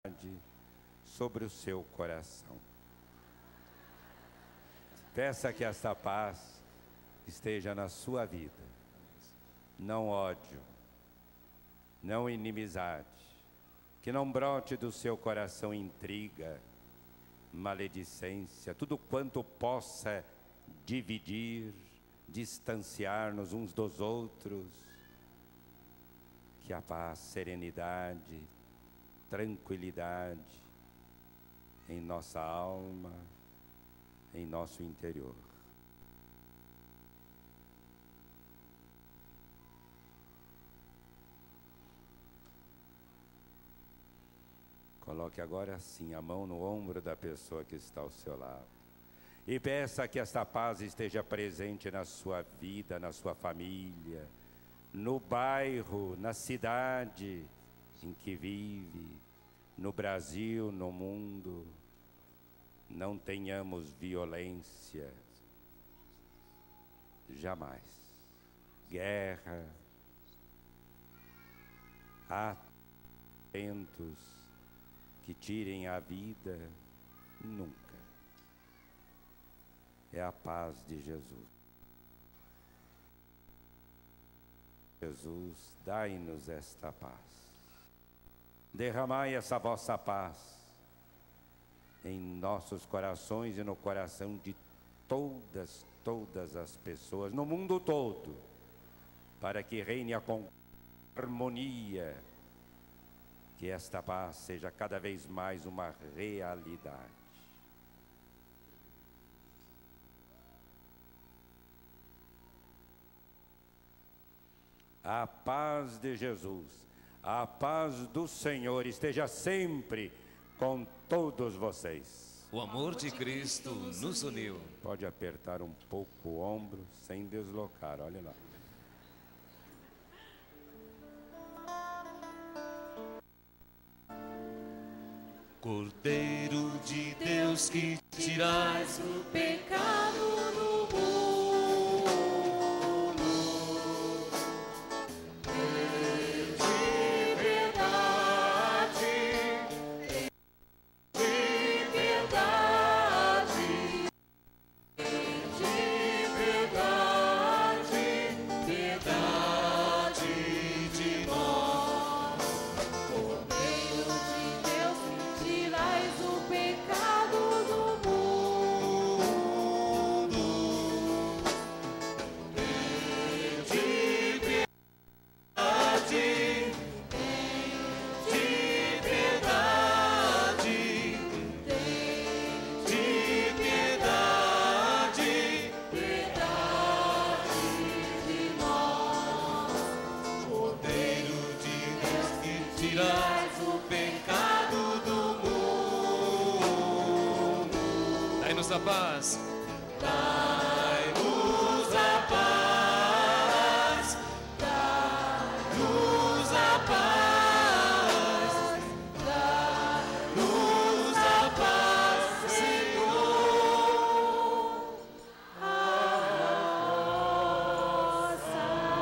sobre o seu coração. Peça que esta paz esteja na sua vida. Não ódio, não inimizade, que não brote do seu coração intriga, maledicência, tudo quanto possa dividir, distanciar-nos uns dos outros. Que a paz, serenidade, tranquilidade em nossa alma, em nosso interior. Coloque agora sim a mão no ombro da pessoa que está ao seu lado. E peça que esta paz esteja presente na sua vida, na sua família, no bairro, na cidade em que vive, no Brasil, no mundo. Não tenhamos violência, jamais. Guerra, atentos que tirem a vida, nunca. É a paz de Jesus. Jesus, dai-nos esta paz. Derramai essa vossa paz em nossos corações e no coração de todas as pessoas, no mundo todo, para que reine a harmonia, que esta paz seja cada vez mais uma realidade. A paz de Jesus, a paz do Senhor esteja sempre com todos vocês. O amor de Cristo nos uniu. Pode apertar um pouco o ombro sem deslocar, olha lá. Cordeiro de Deus que tirais o pecado do mundo. Dai-nos a paz. Dai-nos a paz. Dai-nos a paz. Dai-nos a paz, Senhor. A nossa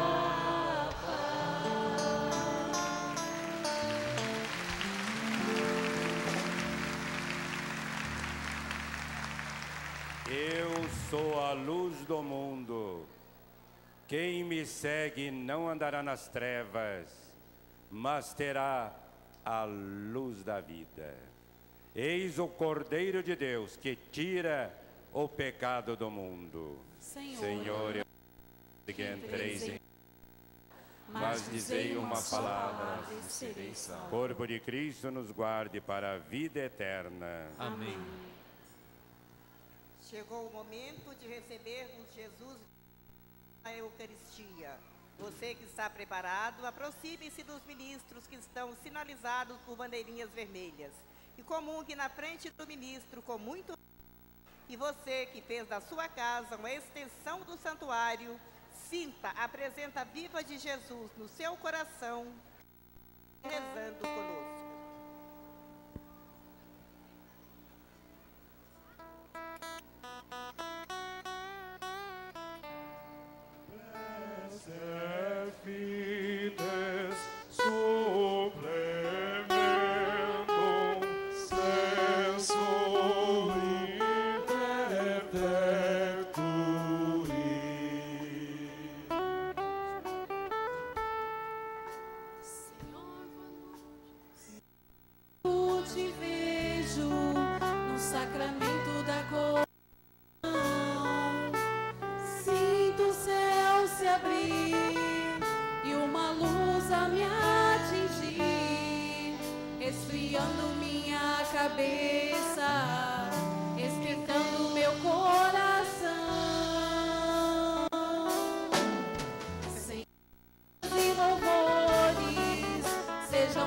Eu sou a luz do mundo. Quem me segue não andará nas trevas, mas terá a luz da vida. Eis o Cordeiro de Deus que tira o pecado do mundo. Senhor, eu que entreis em... Mas dizei uma palavra, e serei salvo. Corpo de Cristo nos guarde para a vida eterna. Amém. Chegou o momento de recebermos Jesus na Eucaristia. Você que está preparado, aproxime-se dos ministros que estão sinalizados por bandeirinhas vermelhas e comungue na frente do ministro com muito... E você que fez da sua casa uma extensão do santuário, sinta a presença viva de Jesus no seu coração, rezando conosco. Fides supplementum te vejo no sacramento da comunhão. Sinto o céu se abrir e uma luz a me atingir, esfriando minha cabeça, esquentando meu coração. Senhor, e louvores sejam.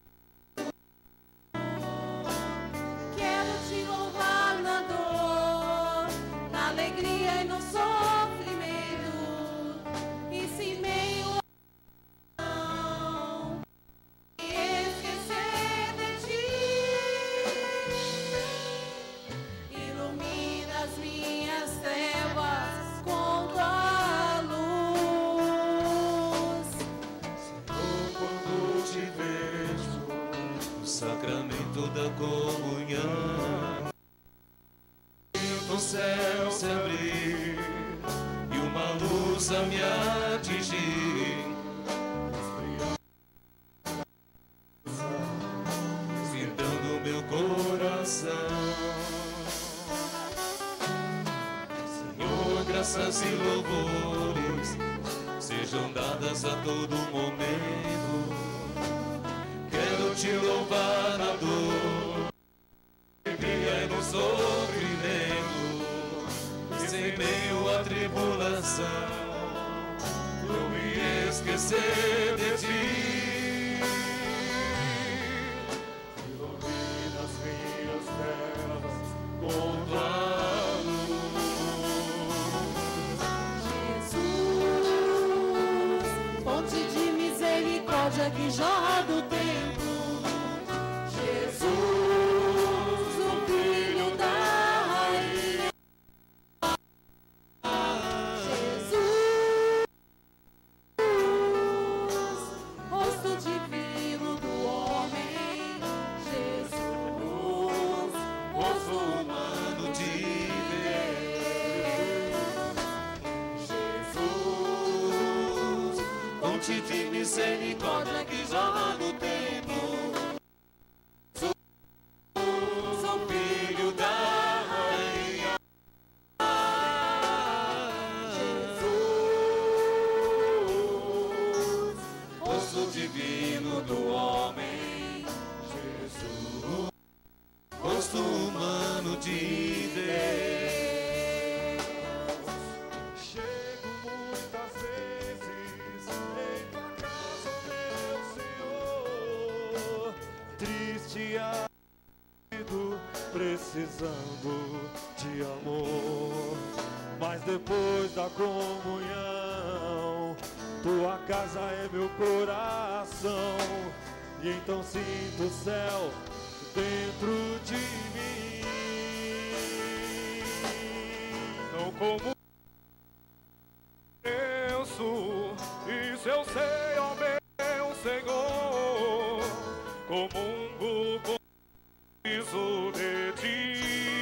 Quero te louvar na dor, na alegria e no sofrimento, e se meio a e esquecer de ti, ilumina as minhas trevas com tua luz. Senhor, quando te vejo no sacramento da comunhão, sinto o céu se abrir e uma luz a me atingir, esquentando meu coração. Senhor, graças e louvores sejam dadas a todo momento. Quero te louvar na dor, alegria e no sofrimento, e sem meio à tribulação, não me esquecer de ti. Ilumina as minhas trevas com tua Jesus, fonte de misericórdia que jorra do templo. Jesus, o Filho da Rainha. Jesus, rosto divino do homem. Jesus, rosto humano de Jesus, fonte de misericórdia que jorra do templo. Sou filho da rainha. Jesus, rosto divino do homem. Jesus, rosto humano de Deus. Chego muitas vezes em tua casa, meu Senhor, triste e abatido, precisando de amor. Mas depois da comunhão, tua casa é meu coração, e então sinto o céu dentro de mim. Não como eu sou, isso eu sei, ó meu Senhor, comungo com isso de ti.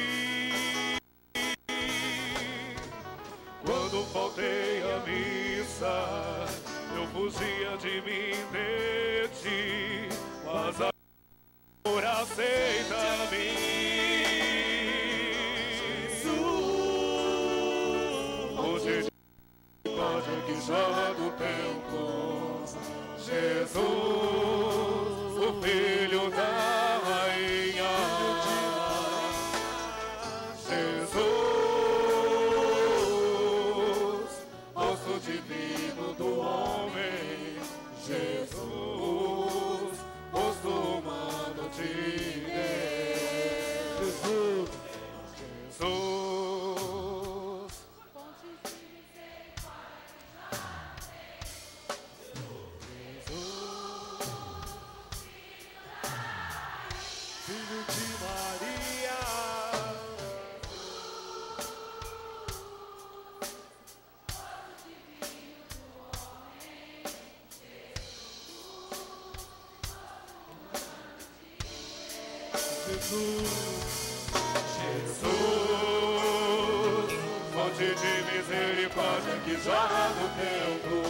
Quando faltei a missa, eu fugia de mim, de ti, mas agora aceita-me. Hoje pode que jorra do tempo. Jesus, o Filho da Rainha. Jesus, rosto divino do homem. Jesus, rosto humano de Deus. Jesus, Jesus, Filho de Maria. Jesus, fonte de misericórdia que jorra do templo.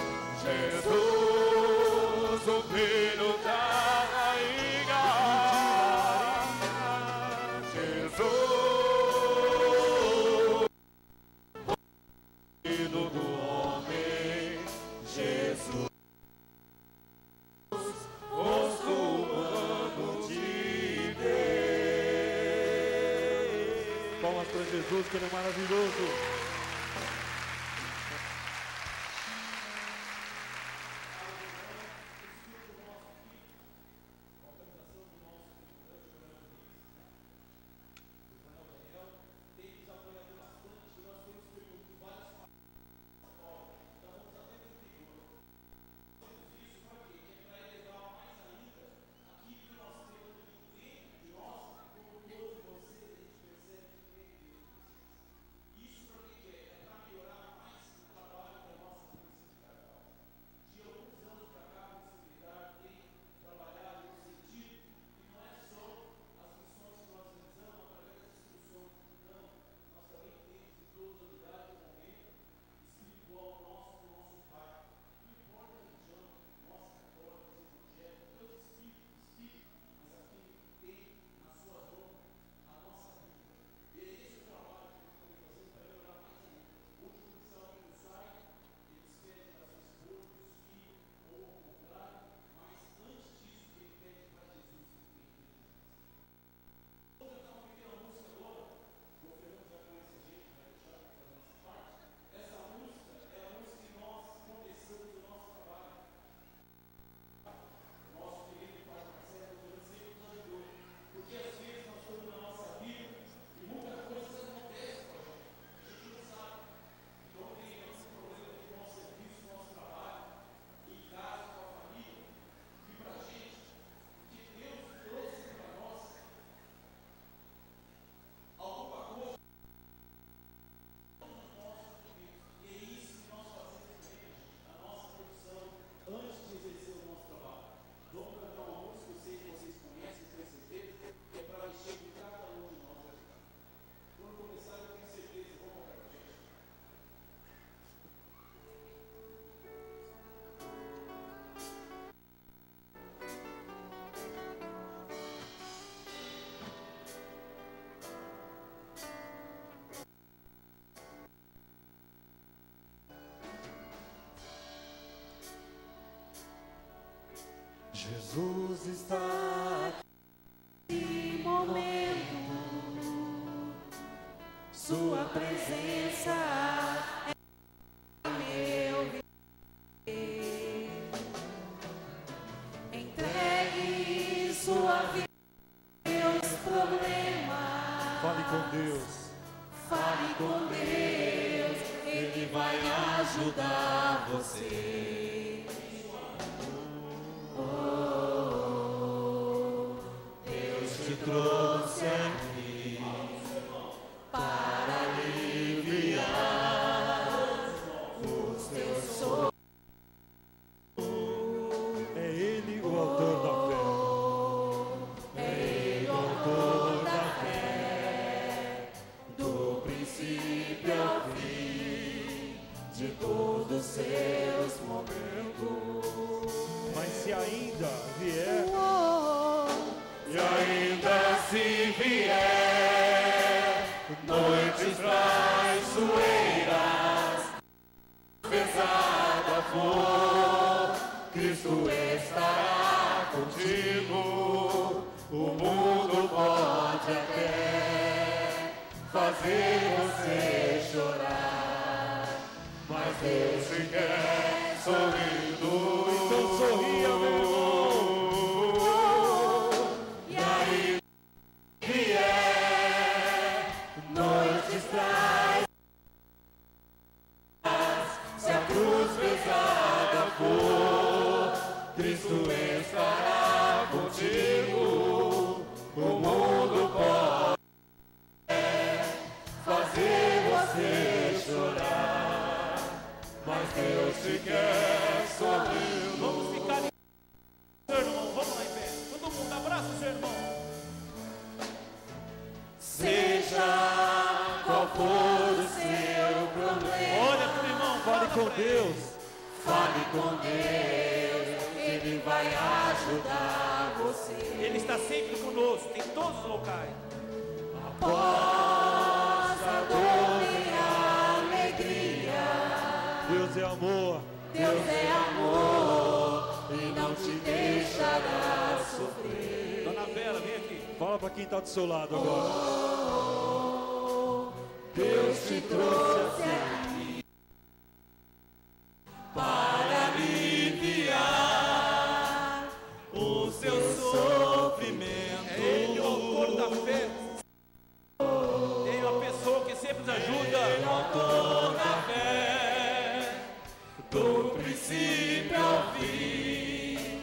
Jesus, o Filho da Rainha. Palmas para Jesus, que Ele é maravilhoso. Jesus está Nesse momento, Sua presença é meu viver. Entregue sua vida, seus problemas. Fale com Deus. Fale com Deus, Ele vai ajudar você. trouxe aqui para aliviar os teus sonhos. É Ele o autor da fé. É Ele o autor da fé, do princípio ao fim, de todos os seus momentos. Mas se ainda vier, E ainda se vier noites traiçoeiras, pesada for, Cristo estará contigo. O mundo pode até fazer você chorar, mas Deus te quer sorrindo. então sorria, meu irmão. Noites traz, se a cruz pesada for, Cristo estará contigo. O mundo pode fazer você chorar, mas Deus te quer sorrindo. Vamos ficar em pé, irmão, vamos lá em pé. Todo mundo abraça o seu irmão. Seja qual for o seu problema, Olha pro irmão, Fale com Deus. fale com Deus, Ele vai ajudar você. Ele está sempre conosco, em todos os locais. Após a dor e a alegria, Deus é amor. Deus é amor e não te deixará sofrer. Dona Bela, vem aqui. Fala para quem está do seu lado agora. Deus te trouxe aqui para aliviar o seu sofrimento. É Ele o autor da fé. Ele é uma pessoa que sempre nos ajuda. Ele é o autor da fé, do princípio ao fim,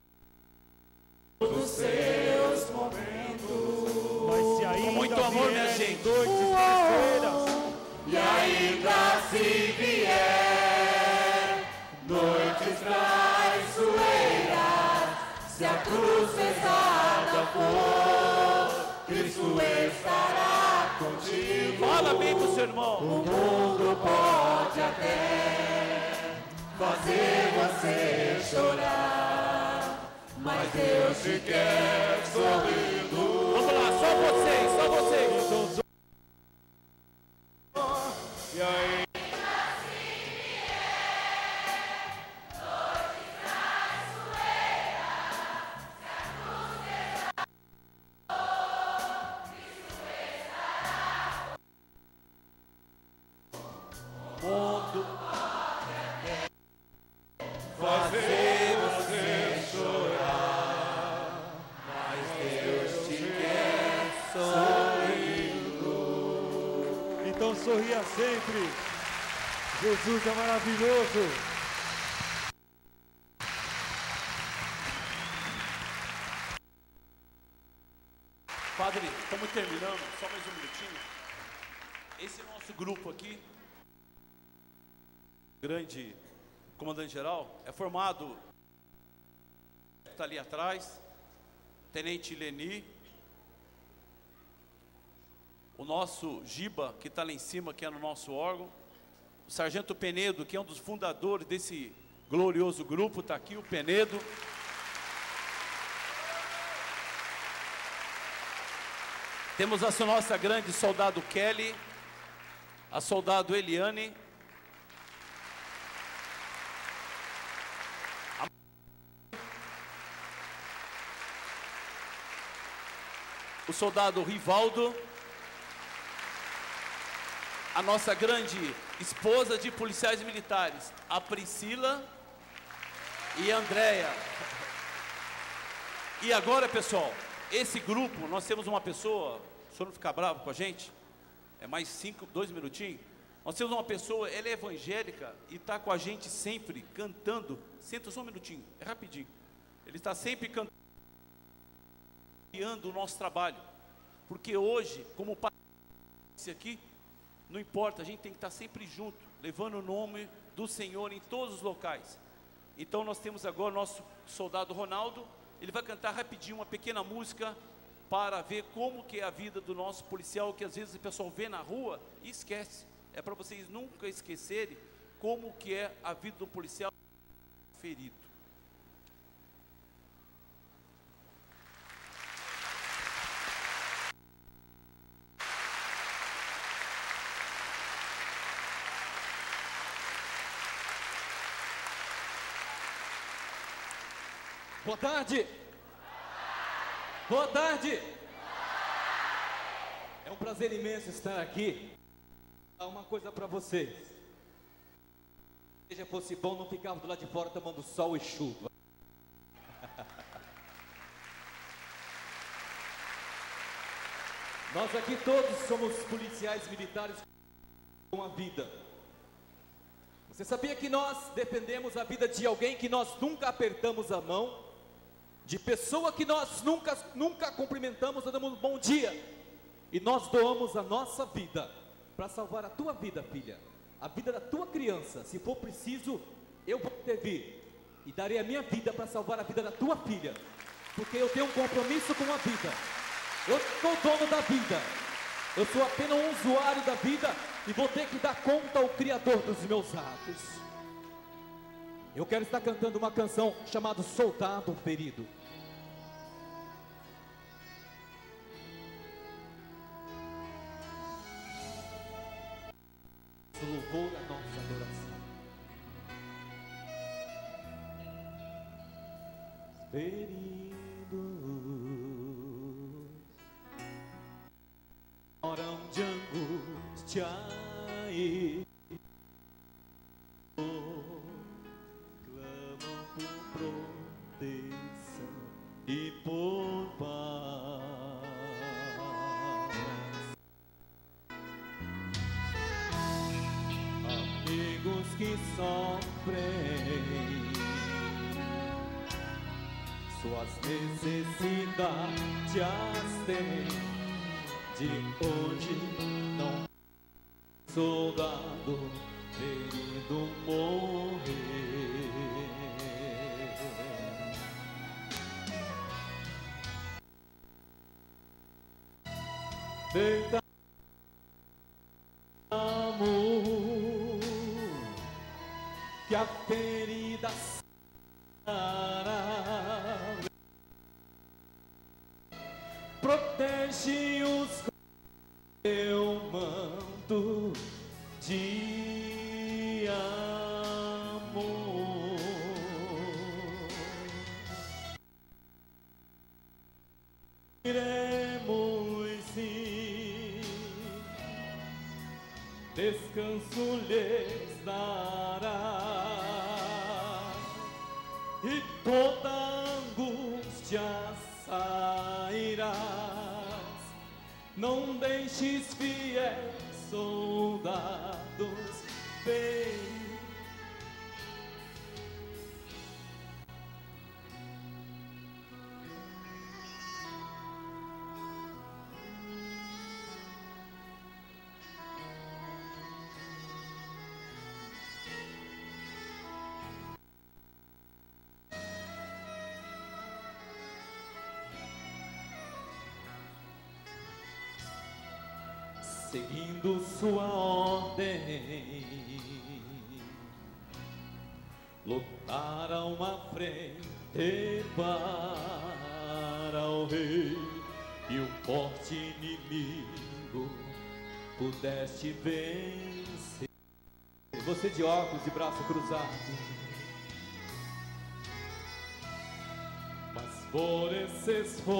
dos seus momentos. Mas se ainda muito amor, minha vierem gente. noites tristeiras, E ainda se vier noites traiçoeiras, se a cruz pesada for, Cristo estará contigo. Fala bem pro seu irmão. O mundo pode até fazer você chorar, mas Deus te quer sorrindo. Vamos lá, só vocês, só vocês. E aí? Mundo Fazer você chorar, mas Deus te quer sorrindo. então sorria sempre. Jesus é maravilhoso. Padre, estamos terminando, só mais um minutinho. Esse nosso grupo aqui, grande comandante-geral, é formado, está ali atrás, Tenente Leni, o nosso Giba, que está lá em cima, que é no nosso órgão, o Sargento Penedo, que é um dos fundadores desse glorioso grupo, está aqui o Penedo. Temos a nossa grande soldado Kelly, a soldado Eliane, o soldado Rivaldo, a nossa grande esposa de policiais militares, a Priscila e a Andréia. E agora, pessoal, esse grupo, nós temos uma pessoa, o senhor não ficar bravo com a gente? É mais 2 minutinhos. Nós temos uma pessoa, ela é evangélica e está com a gente sempre cantando. Senta só um minutinho, é rapidinho. Ele está sempre cantando o nosso trabalho. Porque hoje, como esse aqui, não importa, a gente tem que estar sempre junto, levando o nome do Senhor em todos os locais. Então nós temos agora o nosso soldado Ronaldo. Ele vai cantar rapidinho uma pequena música para ver como que é a vida do nosso policial, que às vezes o pessoal vê na rua e esquece. É para vocês nunca esquecerem como que é a vida do policial ferido. Boa tarde. Boa tarde. É um prazer imenso estar aqui. Há uma coisa para vocês. Se já fosse bom, não ficava do lado de fora tomando sol e chuva. Nós aqui todos somos policiais militares com a vida. Você sabia que nós defendemos a vida de alguém que nós nunca apertamos a mão? De pessoa que nós nunca cumprimentamos ou damos um bom dia. E nós doamos a nossa vida para salvar a tua vida, filha. A vida da tua criança. Se for preciso, eu vou intervir e darei a minha vida para salvar a vida da tua filha. Porque eu tenho um compromisso com a vida. Eu sou dono da vida. Eu sou apenas um usuário da vida e vou ter que dar conta ao Criador dos meus atos. Eu quero estar cantando uma canção chamada Soldado Ferido. Louvor a nossa adoração. Ferido, horam de angústia aí clamam por proteção e por paz. Amigos que sofrem suas necessidades têm, de onde não soldado ferido morrer. Deita amor, que a ferida sará, protege-os com teu manto de amor. Iremos sim, descanso lhes dará, e toda angústia sairás. Não deixes fiéis soldados bem. Seguindo sua ordem, lutaram à frente para o rei, e o forte inimigo pudeste vencer. Você de óculos e braço cruzado, mas por esse esforço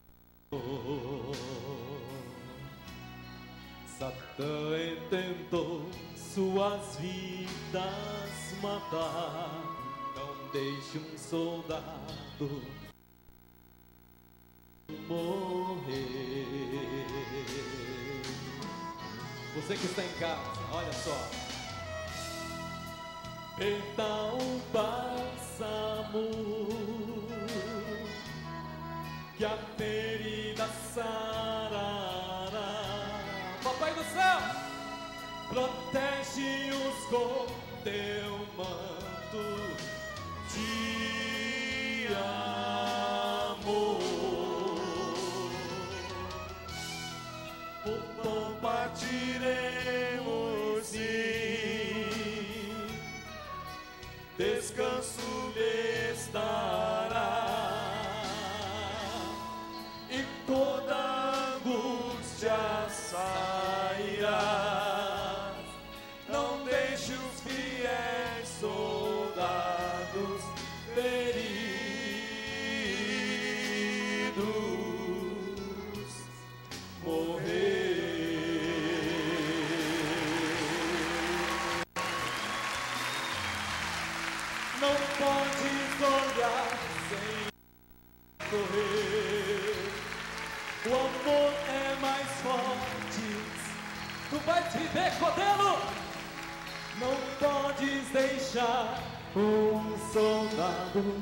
Satã tentou suas vidas matar. Não deixe um soldado morrer. Você que está em casa, olha só. Eita o bálsamo, que a ferida sarará. Papai do céu, protege-os com teu manto de amor. O pão partiremos sim, descanso lhes dará, e toda angústia sairá. Não deixe os fiéis soldados feridos morrer. Não podes olhar sem correr. O amor é mais forte. Tu vais viver, Codelo. Não podes deixar um soldado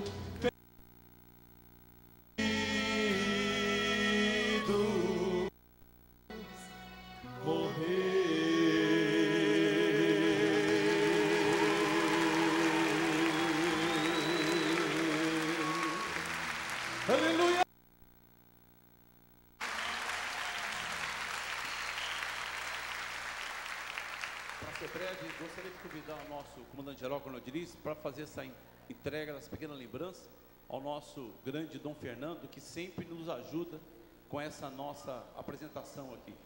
ferido morrer. Aleluia. Para ser breve, gostaria de convidar o nosso comandante-geral Coronel Diniz para fazer essa entrega das pequenas lembranças ao nosso grande Dom Fernando, que sempre nos ajuda com essa nossa apresentação aqui.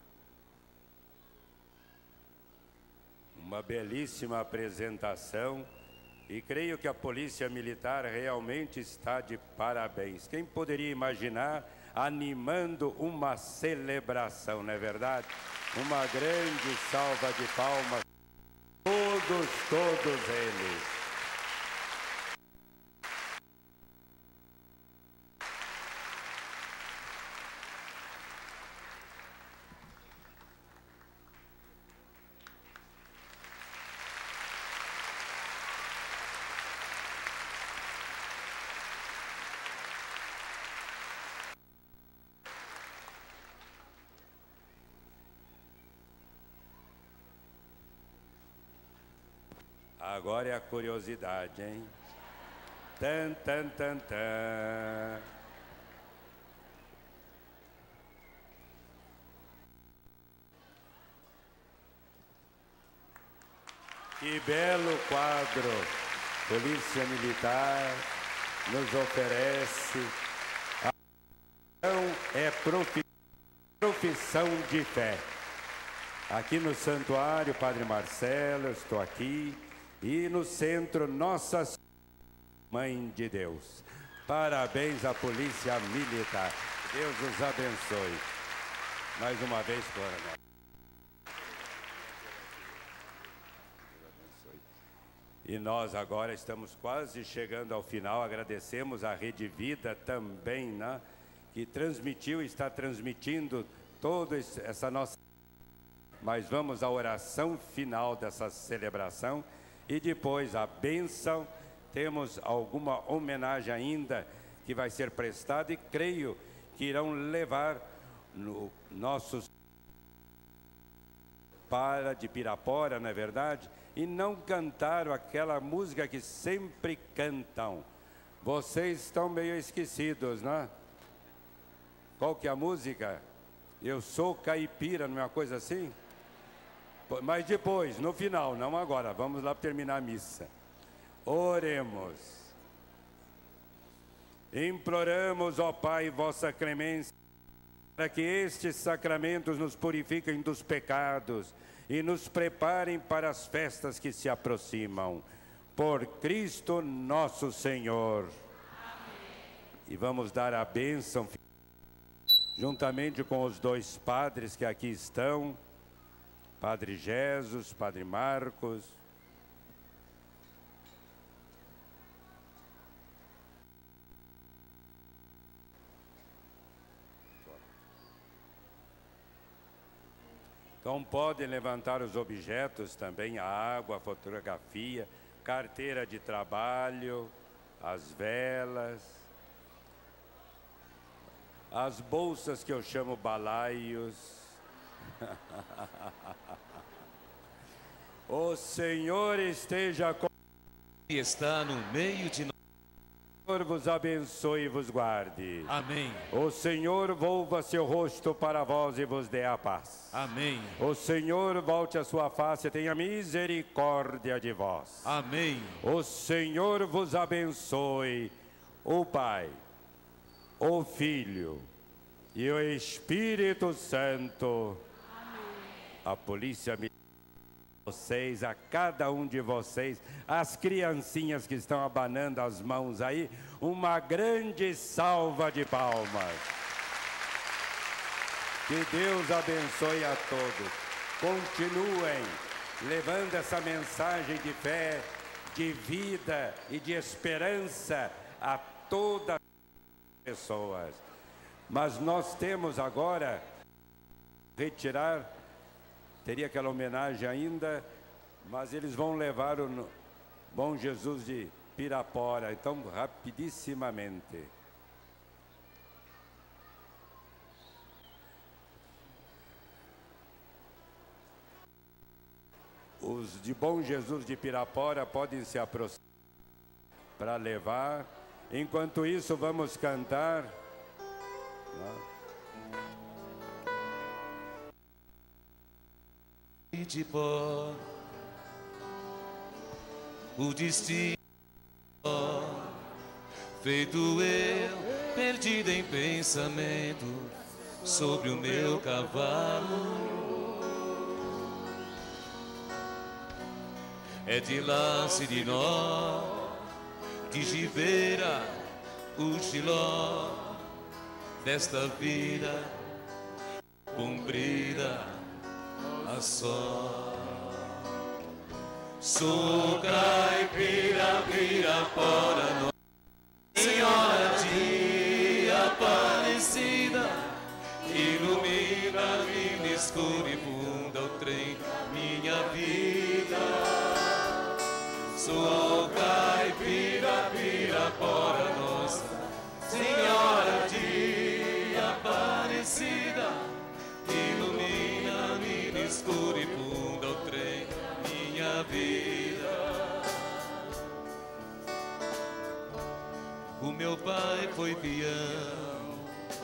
Uma belíssima apresentação, e creio que a Polícia Militar realmente está de parabéns. Quem poderia imaginar animando uma celebração, não é verdade? Uma grande salva de palmas, todos eles. Agora é a curiosidade, hein? Tan, tan, tan, tan. Que belo quadro Polícia Militar nos oferece. É profissão de fé. Aqui no Santuário Padre Marcelo, eu estou aqui. E no centro, Nossa Senhora, Mãe de Deus. Parabéns à Polícia Militar. Deus os abençoe. Mais uma vez, coronel. E nós agora estamos quase chegando ao final. Agradecemos à Rede Vida também, né? Que transmitiu e está transmitindo toda essa nossa... Mas vamos à oração final dessa celebração. E depois a bênção, temos alguma homenagem ainda que vai ser prestada e creio que irão levar nossos para de Pirapora, não é verdade? E não cantaram aquela música que sempre cantam. Vocês estão meio esquecidos, né? Qual que é a música? Eu sou caipira, não é uma coisa assim? Mas depois, no final, não agora. Vamos lá terminar a missa. Oremos. Imploramos, ó Pai, vossa clemência, para que estes sacramentos nos purifiquem dos pecados e nos preparem para as festas que se aproximam. Por Cristo nosso Senhor. Amém. E vamos dar a bênção, juntamente com os dois padres que aqui estão, Padre Jesus, Padre Marcos. Então podem levantar os objetos também, a água, a fotografia, carteira de trabalho, as velas, as bolsas que eu chamo balaios. O Senhor esteja com... E está no meio de nós. O Senhor vos abençoe e vos guarde. Amém. O Senhor volva seu rosto para vós e vos dê a paz. Amém. O Senhor volte a sua face e tenha misericórdia de vós. Amém. O Senhor vos abençoe, o Pai, o Filho e o Espírito Santo. A Polícia Militar, vocês, a cada um de vocês, as criancinhas que estão abanando as mãos aí, uma grande salva de palmas. Que Deus abençoe a todos. Continuem levando essa mensagem de fé, de vida e de esperança a todas as pessoas. Mas nós temos agora retirar. Teria aquela homenagem ainda, mas eles vão levar o Bom Jesus de Pirapora, então rapidissimamente. Os de Bom Jesus de Pirapora podem se aproximar para levar. Enquanto isso, vamos cantar. De pó, o destino feito eu, perdido em pensamento, sobre o meu cavalo. É de laço e de nó, de giveira, o giló, desta vida cumprida a só. Sou caipira, Pirapora, Nossa Senhora de Aparecida, ilumina, mina escura e funda o trem, minha vida. Sou caipira, Pirapora, Nossa Senhora de Aparecida, ilumina, mina escura e funda o trem, minha vida. O meu pai foi peão,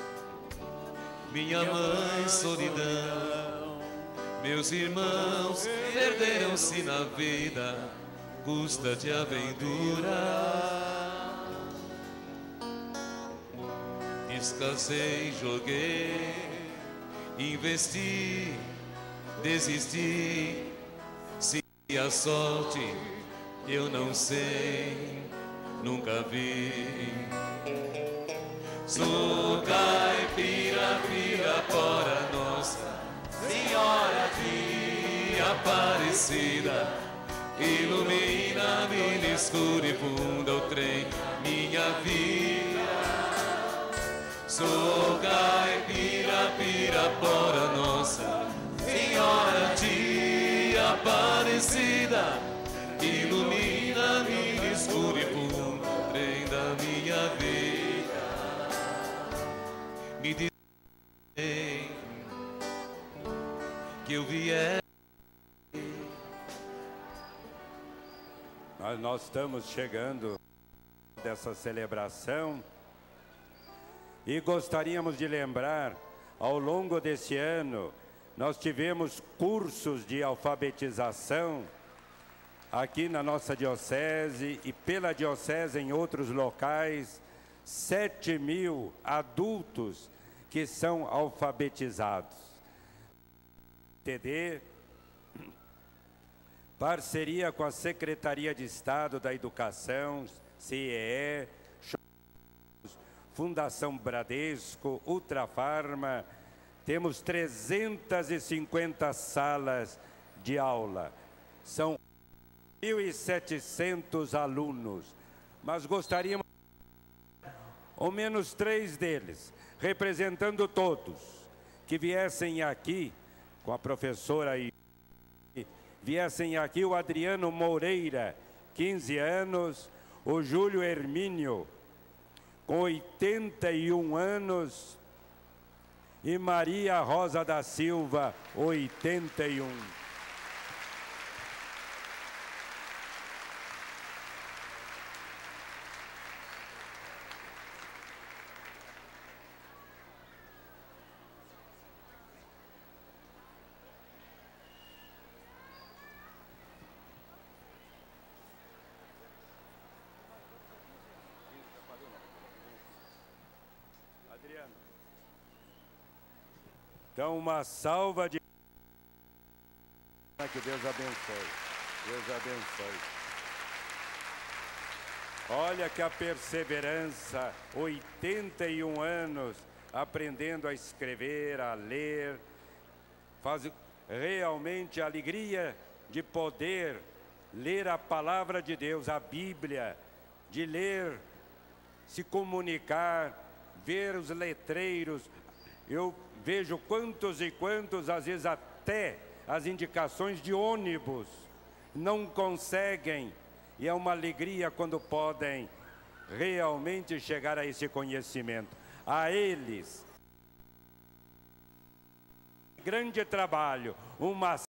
minha mãe solidão, meus irmãos perderam-se na vida, custa de aventura. Descansei, joguei, investi, desisti. Se a sorte eu não sei, nunca vi. Sou caipira, Pirapora, Nossa Senhora de Aparecida, ilumina, mina escura e funda o trem, minha vida. Sou caipira, Pirapora, Nossa Senhora de Aparecida, ilumina, mina escura e funda o trem da minha vida. Me diz que eu vier. Nós estamos chegando dessa celebração e gostaríamos de lembrar, ao longo desse ano, nós tivemos cursos de alfabetização aqui na nossa diocese e pela diocese em outros locais, 7.000 adultos que são alfabetizados. TD, parceria com a Secretaria de Estado da Educação, CIEE, Fundação Bradesco, Ultrafarma, temos 350 salas de aula, são 1.700 alunos, mas gostaríamos, ao menos 3 deles, representando todos, que viessem aqui, com a professora aí, viessem aqui o Adriano Moreira, 15 anos, o Júlio Hermínio, com 81 anos, e Maria Rosa da Silva, 81. Então, uma salva de... Que Deus abençoe. Deus abençoe. Olha que a perseverança, 81 anos, aprendendo a escrever, a ler, faz realmente a alegria de poder ler a palavra de Deus, a Bíblia, de ler, se comunicar, ver os letreiros. Eu vejo quantos e quantos, às vezes até as indicações de ônibus, não conseguem, e é uma alegria quando podem realmente chegar a esse conhecimento. A eles, grande trabalho, uma